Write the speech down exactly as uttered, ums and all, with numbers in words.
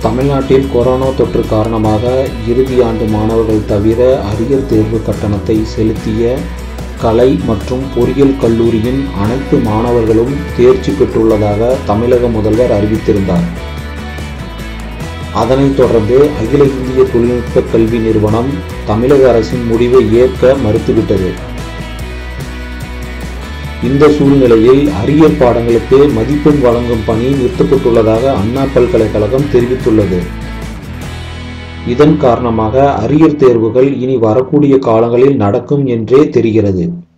தமிழ்நாட்டில் கொரோனா தொற்று காரணமாக இறுதி ஆண்டு மாணவர்கள் தவிர அரியர் தேர்வு கட்டணத்தை செலுத்திய கலை மற்றும் பொறியியல் கல்லூரியின் அனைத்து மாணவர்களும் தேர்ச்சி பெற்றுள்ளதாக தமிழக முதல்வர் அறிவித்திருந்தார். அதனைத் தொடர்ந்து அகில இந்திய தொழில்நுட்ப கல்வி நிறுவனம் தமிழக அரசின் முடிவை ஏற்க மறுத்துவிட்டது. இந்த சூழ்நிலையில் அரியர் பாடங்களுக்கு மதிப்பெண் வழங்கும் பணி நிறுத்தப்பட்டுள்ளதாக அண்ணா பல்கலைக்கழகம் தெரிவித்துள்ளது. இதன் காரணமாக அரியர் தேர்வுகள் இனி வரக்கூடிய காலங்களில் நடக்கும் என்றே தெரிகிறது.